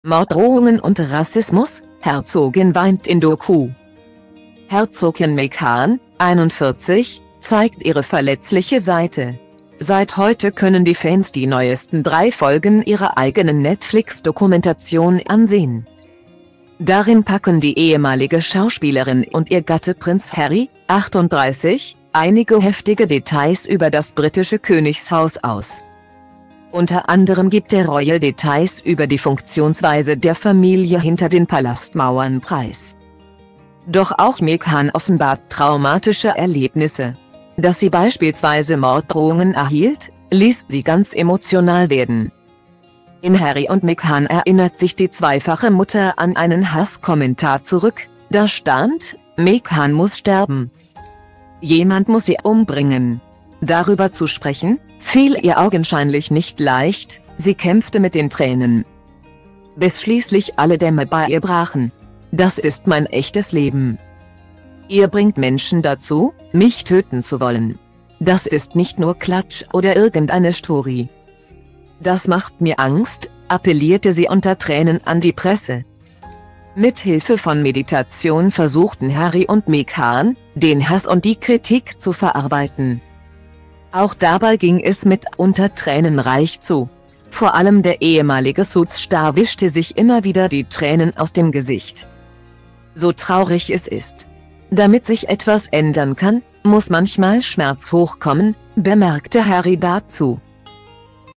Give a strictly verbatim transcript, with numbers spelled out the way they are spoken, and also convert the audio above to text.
Morddrohungen und Rassismus, Herzogin weint in Doku. Herzogin Meghan, einundvierzig, zeigt ihre verletzliche Seite. Seit heute können die Fans die neuesten drei Folgen ihrer eigenen Netflix-Dokumentation ansehen. Darin packen die ehemalige Schauspielerin und ihr Gatte Prinz Harry, achtunddreißig, einige heftige Details über das britische Königshaus aus. Unter anderem gibt der Royal Details über die Funktionsweise der Familie hinter den Palastmauern preis. Doch auch Meghan offenbart traumatische Erlebnisse. Dass sie beispielsweise Morddrohungen erhielt, ließ sie ganz emotional werden. In Harry und Meghan erinnert sich die zweifache Mutter an einen Hasskommentar zurück, da stand: Meghan muss sterben. Jemand muss sie umbringen. Darüber zu sprechen, fiel ihr augenscheinlich nicht leicht, sie kämpfte mit den Tränen. Bis schließlich alle Dämme bei ihr brachen. Das ist mein echtes Leben. Ihr bringt Menschen dazu, mich töten zu wollen. Das ist nicht nur Klatsch oder irgendeine Story. Das macht mir Angst, appellierte sie unter Tränen an die Presse. Mit Hilfe von Meditation versuchten Harry und Meghan, den Hass und die Kritik zu verarbeiten. Auch dabei ging es mitunter tränenreich zu. Vor allem der ehemalige Suits-Star wischte sich immer wieder die Tränen aus dem Gesicht. So traurig es ist. Damit sich etwas ändern kann, muss manchmal Schmerz hochkommen, bemerkte Harry dazu.